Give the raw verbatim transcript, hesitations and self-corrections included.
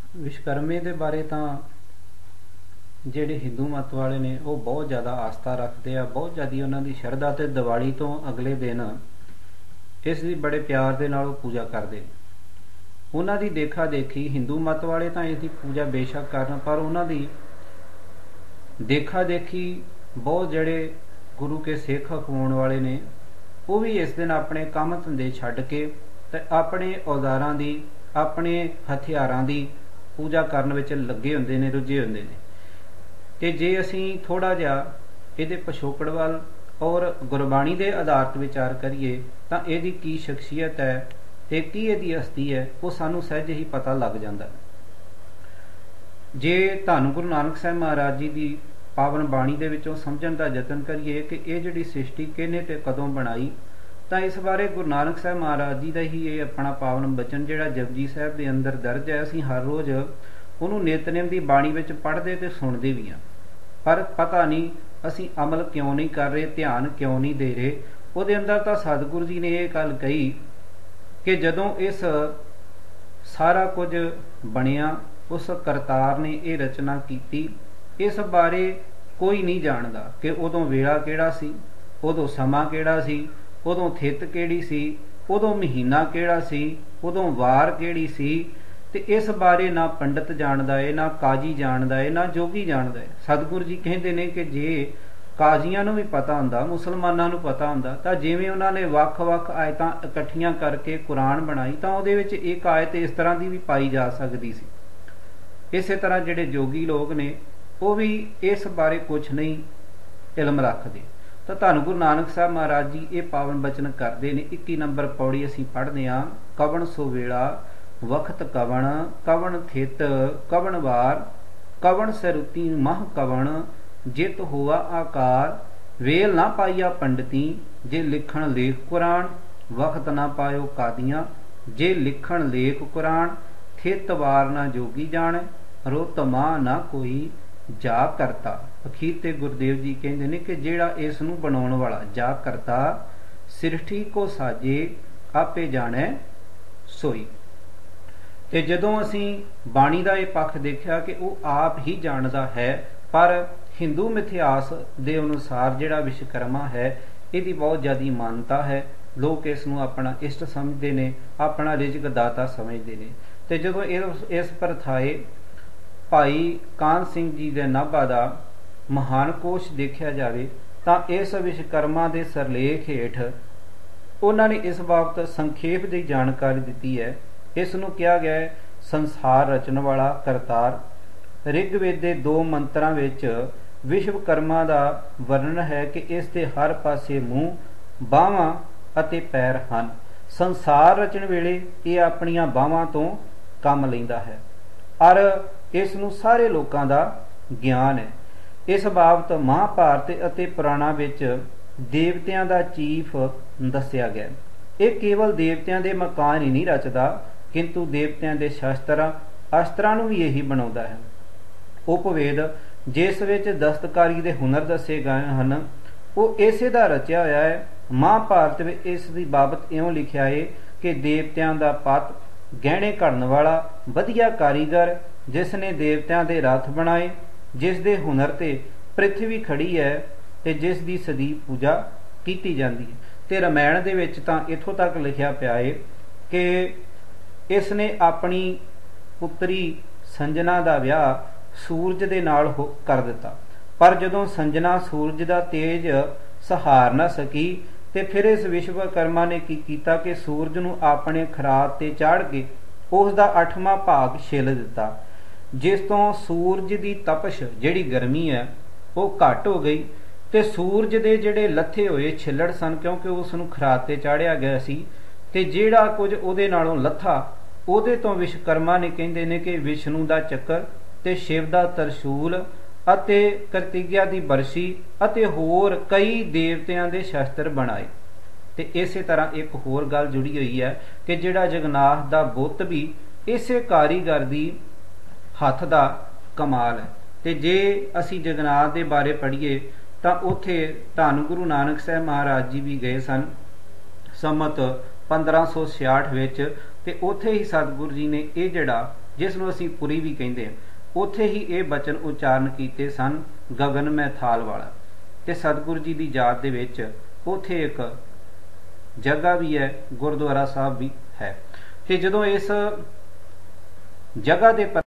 विश्वकर्मे के बारे तो ਜਿਹੜੇ ਹਿੰਦੂ ਮਤ ਵਾਲੇ ਨੇ ਉਹ ਬਹੁਤ ਜ਼ਿਆਦਾ ਆਸਥਾ ਰੱਖਦੇ ਆ, ਬਹੁਤ ਜ਼ਿਆਦਾ ਉਹਨਾਂ ਦੀ ਸ਼ਰਧਾ, ਤੇ ਦੀਵਾਲੀ ਤੋਂ ਅਗਲੇ ਦਿਨ ਇਸ ਦੀ ਬੜੇ ਪਿਆਰ ਦੇ ਨਾਲ ਉਹ ਪੂਜਾ ਕਰਦੇ ਨੇ। ਉਹਨਾਂ ਦੀ ਦੇਖਾ ਦੇਖੀ ਹਿੰਦੂ ਮਤ ਵਾਲੇ ਤਾਂ ਇਸ ਦੀ ਪੂਜਾ ਬੇਸ਼ੱਕ ਕਰਨ, ਪਰ ਉਹਨਾਂ ਦੀ ਦੇਖਾ ਦੇਖੀ ਬਹੁਤ ਜਿਹੜੇ ਗੁਰੂ ਕੇ ਸਿੱਖ ਅਖਵਾਉਣ ਵਾਲੇ ਨੇ ਉਹ ਵੀ ਇਸ ਦਿਨ ਆਪਣੇ ਕੰਮ ਧੰਦੇ ਛੱਡ ਕੇ ਤੇ ਆਪਣੇ ਔਜ਼ਾਰਾਂ ਦੀ, ਆਪਣੇ ਹਥਿਆਰਾਂ ਦੀ ਪੂਜਾ ਕਰਨ ਵਿੱਚ ਲੱਗੇ ਹੁੰਦੇ ਨੇ, ਰੁੱਝੇ ਹੁੰਦੇ ਨੇ। ਤੇ ਜੇ ਅਸੀਂ ਥੋੜ੍ਹਾ ਜਿਹਾ ਇਹਦੇ ਪਿਛੋਕੜ ਵੱਲ ਔਰ ਗੁਰਬਾਣੀ ਦੇ ਆਧਾਰਿਤ ਵਿਚਾਰ ਕਰੀਏ ਤਾਂ ਇਹਦੀ ਕੀ ਸ਼ਖਸੀਅਤ ਹੈ ਤੇ ਕੀ ਇਹਦੀ ਹਸਤੀ ਹੈ ਉਹ ਸਾਨੂੰ ਸਹਿਜ ਹੀ ਪਤਾ ਲੱਗ ਜਾਂਦਾ। ਜੇ ਧੰਨ ਗੁਰੂ ਨਾਨਕ ਸਾਹਿਬ ਮਹਾਰਾਜ ਜੀ ਦੀ ਪਾਵਨ ਬਾਣੀ ਦੇ ਵਿੱਚੋਂ ਸਮਝਣ ਦਾ ਯਤਨ ਕਰੀਏ ਕਿ ਇਹ ਜਿਹੜੀ ਸ੍ਰਿਸ਼ਟੀ ਕਿਹਨੇ ਤੇ ਕਦੋਂ ਬਣਾਈ, ਤਾਂ ਇਸ ਬਾਰੇ ਗੁਰੂ ਨਾਨਕ ਸਾਹਿਬ ਮਹਾਰਾਜ ਜੀ ਦਾ ਹੀ ਇਹ ਆਪਣਾ ਪਾਵਨ ਬਚਨ ਜਿਹੜਾ ਜਪਜੀ ਸਾਹਿਬ ਦੇ ਅੰਦਰ ਦਰਜ ਹੈ, ਅਸੀਂ ਹਰ ਰੋਜ਼ ਉਹਨੂੰ ਨਿਤਨੇਮ ਦੀ ਬਾਣੀ ਵਿੱਚ ਪੜ੍ਹਦੇ ਤੇ ਸੁਣਦੇ ਵੀ ਹਾਂ, ਪਰ ਪਤਾ ਨਹੀਂ ਅਸੀਂ ਅਮਲ ਕਿਉਂ ਨਹੀਂ ਕਰ ਰਹੇ, ਧਿਆਨ ਕਿਉਂ ਨਹੀਂ ਦੇ ਰਹੇ। ਉਹਦੇ ਅੰਦਰ ਤਾਂ ਸਤਿਗੁਰੂ ਜੀ ਨੇ ਇਹ ਗੱਲ ਕਹੀ ਕਿ ਜਦੋਂ ਇਸ ਸਾਰਾ ਕੁਝ ਬਣਿਆ ਉਸ ਕਰਤਾਰ ਨੇ ਇਹ ਰਚਨਾ ਕੀਤੀ, ਇਸ ਬਾਰੇ ਕੋਈ ਨਹੀਂ ਜਾਣਦਾ ਕਿ ਉਦੋਂ ਵੇਲਾ ਕਿਹੜਾ ਸੀ, ਉਦੋਂ ਸਮਾਂ ਕਿਹੜਾ ਸੀ, ਉਦੋਂ ਥਿੱਤ ਕਿਹੜੀ ਸੀ, ਉਦੋਂ ਮਹੀਨਾ ਕਿਹੜਾ ਸੀ, ਉਦੋਂ ਵਾਰ ਕਿਹੜੀ ਸੀ। ਤੇ ਇਸ ਬਾਰੇ ਨਾ ਪੰਡਤ ਜਾਣਦਾ ਏ, ਨਾ ਕਾਜੀ ਜਾਣਦਾ ਏ, ਨਾ ਜੋਗੀ ਜਾਣਦਾ ਏ। ਸਤਿਗੁਰੂ ਜੀ ਕਹਿੰਦੇ ਨੇ ਕਿ ਜੇ ਕਾਜ਼ੀਆਂ ਨੂੰ ਵੀ ਪਤਾ ਹੁੰਦਾ, ਮੁਸਲਮਾਨਾਂ ਨੂੰ ਪਤਾ ਹੁੰਦਾ, ਤਾਂ ਜਿਵੇਂ ਉਹਨਾਂ ਨੇ ਵੱਖ-ਵੱਖ ਆਇਤਾਂ ਇਕੱਠੀਆਂ ਕਰਕੇ ਕੁਰਾਨ ਬਣਾਈ ਤਾਂ ਉਹਦੇ ਵਿੱਚ ਇੱਕ ਆਇਤ ਇਸ ਤਰ੍ਹਾਂ ਦੀ ਵੀ ਪਾਈ ਜਾ ਸਕਦੀ ਸੀ। ਇਸੇ ਤਰ੍ਹਾਂ ਜਿਹੜੇ ਜੋਗੀ ਲੋਕ ਨੇ ਉਹ ਵੀ ਇਸ ਬਾਰੇ ਕੁਝ ਨਹੀਂ ਇਲਮ ਰੱਖਦੇ। ਤਾਂ ਧੰਨ ਗੁਰੂ ਨਾਨਕ ਸਾਹਿਬ ਮਹਾਰਾਜ ਜੀ ਇਹ ਪਾਵਨ ਬਚਨ ਕਰਦੇ ਨੇ। ਇੱਕੀ ਨੰਬਰ ਪੌੜੀ ਅਸੀਂ ਪੜ੍ਹਦੇ ਹਾਂ। ਕਵਣ ਸੋ ਵੇਲਾ ਵਖਤ ਕਵਣ, ਕਵਣ ਥਿਤ ਕਵਣ ਵਾਰ, ਕਵਣ ਸਰੂਤੀ ਮਹ ਕਵਣ, ਜਿਤ ਹੋਆ ਆਕਾਰ, ਵੇਲ ਨਾ ਪਾਈਆ ਪੰਡਤੀ, ਜੇ ਲਿਖਣ ਲੇਖ ਕੁਰਾਨ, ਵਖਤ ਨਾ ਪਾਇਓ ਕਾਦੀਆਂ, ਜੇ ਲਿਖਣ ਲੇਖ ਕੁਰਾਨ, ਥਿਤ ਵਾਰ ਨਾ ਜੋਗੀ ਜਾਣੇ, ਰੁੱਤ ਮਾਹ ਨਾ ਕੋਈ ਜਾ ਕਰਤਾ। ਅਖੀਰ ਤੇ ਗੁਰਦੇਵ ਜੀ ਕਹਿੰਦੇ ਨੇ ਕਿ ਜਿਹੜਾ ਇਸ ਨੂੰ ਬਣਾਉਣ ਵਾਲਾ, ਜਾ ਕਰਤਾ, ਸਿਰਠੀ ਕੋ ਸਾਜੇ, ਆਪੇ ਜਾਣੈ ਸੋਈ। ਤੇ ਜਦੋਂ ਅਸੀਂ ਬਾਣੀ ਦਾ ਇਹ ਪੱਖ ਦੇਖਿਆ ਕਿ ਉਹ ਆਪ ਹੀ ਜਾਣਦਾ ਹੈ, ਪਰ ਹਿੰਦੂ ਮਿਥਿਹਾਸ ਦੇ ਅਨੁਸਾਰ ਜਿਹੜਾ ਵਿਸ਼ਵਕਰਮਾ ਹੈ ਇਹਦੀ ਬਹੁਤ ਜ਼ਿਆਦਾ ਮਾਨਤਾ ਹੈ। ਲੋਕ ਇਸ ਨੂੰ ਆਪਣਾ ਇਸ਼ਟ ਸਮਝਦੇ ਨੇ, ਆਪਣਾ ਰਿਜ਼ਕ ਦਾਤਾ ਸਮਝਦੇ ਨੇ। ਤੇ ਜਦੋਂ ਇਸ ਪ੍ਰਥਾਏ ਭਾਈ ਕਾਹਨ ਸਿੰਘ ਜੀ ਦੇ ਨਾਭਾ ਦਾ ਮਹਾਨ ਕੋਸ਼ ਦੇਖਿਆ ਜਾਵੇ ਤਾਂ ਇਸ ਵਿਸ਼ਵਕਰਮਾ ਦੇ ਸਰਲੇਖ ਹੇਠ ਉਹਨਾਂ ਨੇ ਇਸ ਬਾਬਤ ਸੰਖੇਪ ਦੀ ਜਾਣਕਾਰੀ ਦਿੱਤੀ ਹੈ। ਇਸ ਨੂੰ ਕਿਹਾ ਗਿਆ ਹੈ ਸੰਸਾਰ ਰਚਣ ਵਾਲਾ ਕਰਤਾਰ। ਰਿਗਵੇਦ ਦੇ ਦੋ ਮੰਤਰਾਂ ਵਿੱਚ ਵਿਸ਼ਵਕਰਮਾ ਦਾ ਵਰਣਨ ਹੈ ਕਿ ਇਸ ਦੇ ਹਰ ਪਾਸੇ ਮੂੰਹ, ਬਾਹਾਂ ਅਤੇ ਪੈਰ ਹਨ। ਸੰਸਾਰ ਰਚਣ ਵੇਲੇ ਇਹ ਆਪਣੀਆਂ ਬਾਹਾਂ ਤੋਂ ਕੰਮ ਲੈਂਦਾ ਹੈ ਔਰ ਇਸ ਨੂੰ ਸਾਰੇ ਲੋਕਾਂ ਦਾ ਗਿਆਨ ਹੈ। ਇਸ ਬਾਬਤ ਮਹਾਭਾਰਤ ਅਤੇ ਪੁਰਾਣਾਂ ਵਿੱਚ ਦੇਵਤਿਆਂ ਦਾ ਚੀਫ ਦੱਸਿਆ ਗਿਆ। ਇਹ ਕੇਵਲ ਦੇਵਤਿਆਂ ਦੇ ਮਕਾਨ ਹੀ ਨਹੀਂ ਰਚਦਾ, ਕਿੰਤੂ ਦੇਵਤਿਆਂ ਦੇ ਸ਼ਸਤਰਾਂ ਅਸਤਰਾਂ ਨੂੰ ਵੀ ਇਹੀ ਬਣਾਉਂਦਾ ਹੈ। ਉਪਵੇਦ ਜਿਸ ਵਿੱਚ ਦਸਤਕਾਰੀ ਦੇ ਹੁਨਰ ਦੱਸੇ ਗਏ ਹਨ ਉਹ ਇਸੇ ਦਾ ਰਚਿਆ ਹੋਇਆ ਹੈ। ਮਹਾਭਾਰਤ ਵਿੱਚ ਇਸ ਦੀ ਬਾਬਤ ਇਉਂ ਲਿਖਿਆ ਹੈ ਕਿ ਦੇਵਤਿਆਂ ਦਾ ਪਤ, ਗਹਿਣੇ ਘੜਨ ਵਾਲਾ, ਵਧੀਆ ਕਾਰੀਗਰ, ਜਿਸ ਨੇ ਦੇਵਤਿਆਂ ਦੇ ਰਥ ਬਣਾਏ, ਜਿਸ ਦੇ ਹੁਨਰ ਤੇ ਪ੍ਰਿਥਵੀ ਖੜੀ ਹੈ ਤੇ ਜਿਸ ਦੀ ਸਦੀਵ ਪੂਜਾ ਕੀਤੀ ਜਾਂਦੀ ਹੈ। ਤੇ ਰਾਮਾਇਣ ਦੇ ਵਿੱਚ ਤਾਂ ਇੱਥੋਂ ਤੱਕ ਲਿਖਿਆ ਪਿਆ ਹੈ ਕਿ ਇਸ ਨੇ ਆਪਣੀ ਪੁੱਤਰੀ ਸੰਜਨਾ ਦਾ ਵਿਆਹ ਸੂਰਜ ਦੇ ਨਾਲ ਕਰ ਦਿੱਤਾ, ਪਰ ਜਦੋਂ ਸੰਜਨਾ ਸੂਰਜ ਦਾ ਤੇਜ ਸਹਾਰ ਨਾ ਸਕੀ ਤੇ ਫਿਰ ਇਸ ਵਿਸ਼ਵਕਰਮਾ ਨੇ ਕੀ ਕੀਤਾ ਕਿ ਸੂਰਜ ਨੂੰ ਆਪਣੇ ਖਰਾਤ ਤੇ ਚਾੜ ਕੇ ਉਸ ਦਾ ਅੱਠਵਾਂ ਭਾਗ ਛਿੱਲ ਦਿੱਤਾ, ਜਿਸ ਤੋਂ ਸੂਰਜ ਦੀ ਤਪਸ਼ ਜਿਹੜੀ ਗਰਮੀ ਹੈ ਉਹ ਘੱਟ ਹੋ ਗਈ ਤੇ ਸੂਰਜ ਦੇ ਜਿਹੜੇ ਲੱਥੇ ਹੋਏ ਛਿੱਲੜ ਸਨ, ਕਿਉਂਕਿ ਉਸ ਨੂੰ ਖਰਾਤ ਤੇ ਚਾੜਿਆ ਗਿਆ ਸੀ, ਤੇ ਜਿਹੜਾ ਕੁਝ ਉਹਦੇ ਨਾਲੋਂ ਲੱਥਾ ਉਹਦੇ ਤੋਂ ਵਿਸ਼ਵਕਰਮਾ ਨੇ ਕਹਿੰਦੇ ਨੇ ਕਿ ਵਿਸ਼ਨੂੰ ਦਾ ਚੱਕਰ ਤੇ ਸ਼ਿਵ ਦਾ ਤਰਸ਼ੂਲ ਅਤੇ ਕਰਤਿਗਿਆ ਦੀ ਬਰਸ਼ੀ ਅਤੇ ਹੋਰ ਕਈ ਦੇਵਤਿਆਂ ਦੇ ਸ਼ਸਤਰ ਬਣਾਏ। ਤੇ ਇਸੇ ਤਰ੍ਹਾਂ ਇੱਕ ਹੋਰ ਗੱਲ ਜੁੜੀ ਹੋਈ ਹੈ ਕਿ ਜਿਹੜਾ ਜਗਨਨਾਥ ਦਾ ਬੁੱਤ ਵੀ ਇਸੇ ਕਾਰੀਗਰ ਦੀ ਹੱਥ ਦਾ ਕਮਾਲ ਹੈ। ਤੇ ਜੇ ਅਸੀਂ ਜਗਨਨਾਥ ਦੇ ਬਾਰੇ ਪੜ੍ਹੀਏ ਤਾਂ ਉੱਥੇ ਧੰਨ ਗੁਰੂ ਨਾਨਕ ਸਾਹਿਬ ਮਹਾਰਾਜ ਜੀ ਵੀ ਗਏ ਸਨ ਸੰਮਤ ਪੰਦਰਾਂ ਸੌ ਛਿਆਹਠ ਵਿੱਚ, ਤੇ ਉੱਥੇ ਹੀ ਸਤਿਗੁਰੂ ਜੀ ਨੇ ਇਹ ਜਿਹੜਾ ਜਿਸ ਨੂੰ ਅਸੀਂ ਪੁਰੀ ਵੀ ਕਹਿੰਦੇ ਹਾਂ। ਉੱਥੇ ਹੀ ਇਹ ਬਚਨ ਉਚਾਰਨ ਕੀਤੇ ਸਨ, ਗਗਨ ਮੈਂ ਥਾਲ ਵਾਲਾ। ਤੇ ਸਤਿਗੁਰੂ ਜੀ ਦੀ ਯਾਦ ਦੇ ਵਿੱਚ ਉੱਥੇ ਇੱਕ ਜਗ੍ਹਾ ਵੀ ਹੈ, ਗੁਰਦੁਆਰਾ ਸਾਹਿਬ ਵੀ ਹੈ। ਤੇ ਜਦੋਂ ਇਸ ਜਗ੍ਹਾ ਦੇ